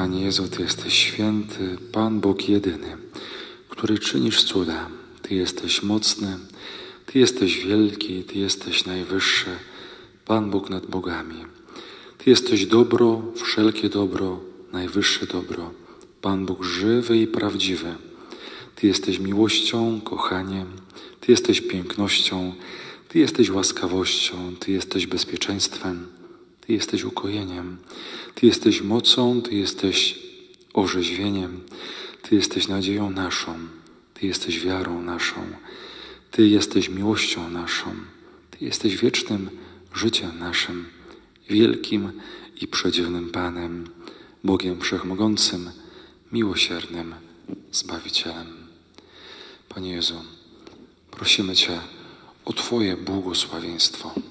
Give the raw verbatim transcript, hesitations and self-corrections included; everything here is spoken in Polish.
Panie Jezu, Ty jesteś święty, Pan Bóg jedyny, który czynisz cuda. Ty jesteś mocny, Ty jesteś wielki, Ty jesteś najwyższy, Pan Bóg nad bogami. Ty jesteś dobro, wszelkie dobro, najwyższe dobro, Pan Bóg żywy i prawdziwy. Ty jesteś miłością, kochaniem, Ty jesteś pięknością, Ty jesteś łaskawością, Ty jesteś bezpieczeństwem, Ty jesteś ukojeniem, Ty jesteś mocą, Ty jesteś orzeźwieniem, Ty jesteś nadzieją naszą, Ty jesteś wiarą naszą, Ty jesteś miłością naszą, Ty jesteś wiecznym życiem naszym, wielkim i przedziwnym Panem, Bogiem Wszechmogącym, miłosiernym Zbawicielem. Panie Jezu, prosimy Cię o Twoje błogosławieństwo.